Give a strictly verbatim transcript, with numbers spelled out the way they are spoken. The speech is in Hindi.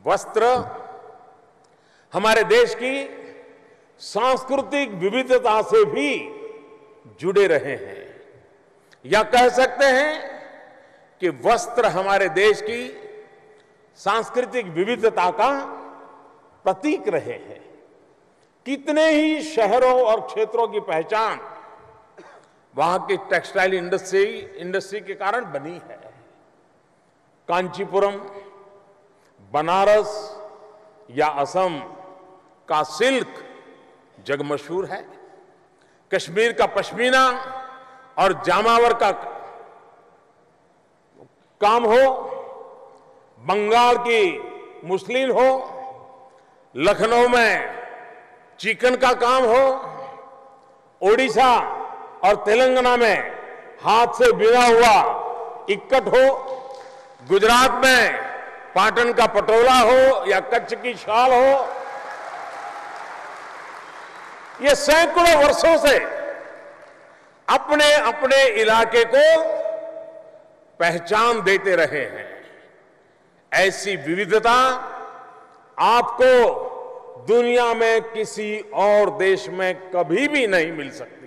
वस्त्र हमारे देश की सांस्कृतिक विविधता से भी जुड़े रहे हैं, या कह सकते हैं कि वस्त्र हमारे देश की सांस्कृतिक विविधता का प्रतीक रहे हैं। कितने ही शहरों और क्षेत्रों की पहचान वहां की टेक्सटाइल इंडस्ट्री इंडस्ट्री के कारण बनी है। कांचीपुरम, बनारस या असम का सिल्क जग मशहूर है। कश्मीर का पश्मीना और जामावर का काम हो, बंगाल की मुस्लिन हो, लखनऊ में चिकन का काम हो, ओडिशा और तेलंगाना में हाथ से बिना हुआ इक्कट हो, गुजरात में पाटन का पटोला हो या कच्छ की शाल हो, ये सैकड़ों वर्षों से अपने अपने इलाके को पहचान देते रहे हैं। ऐसी विविधता आपको दुनिया में किसी और देश में कभी भी नहीं मिल सकती।